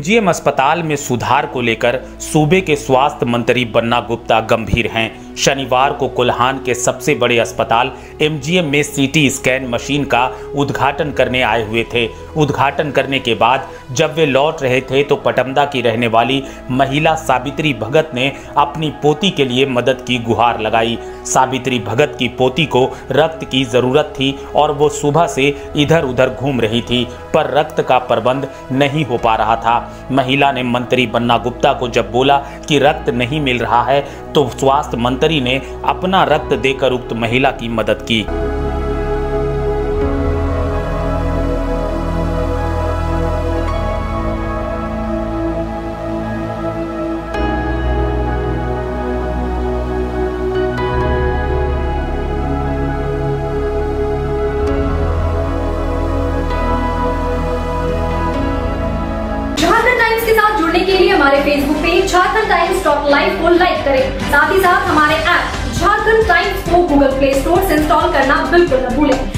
MGM अस्पताल में सुधार को लेकर सूबे के स्वास्थ्य मंत्री बन्ना गुप्ता गंभीर हैं। शनिवार को कोल्हान के सबसे बड़े अस्पताल एमजीएम में सीटी स्कैन मशीन का उद्घाटन करने आए हुए थे। उद्घाटन करने के बाद जब वे लौट रहे थे तो पटमदा की रहने वाली महिला सावित्री भगत ने अपनी पोती के लिए मदद की गुहार लगाई। सावित्री भगत की पोती को रक्त की जरूरत थी और वो सुबह से इधर उधर घूम रही थी, पर रक्त का प्रबंध नहीं हो पा रहा था। महिला ने मंत्री बन्ना गुप्ता को जब बोला कि रक्त नहीं मिल रहा है तो स्वास्थ्य मंत्री ने अपना रक्त देकर उक्त महिला की मदद की। के साथ जुड़ने के लिए हमारे Facebook page Jharkhand Times .live को लाइक करें। साथ ही साथ हमारे ऐप झारखंड टाइम्स को गूगल प्ले स्टोर से इंस्टॉल करना बिल्कुल न भूलें।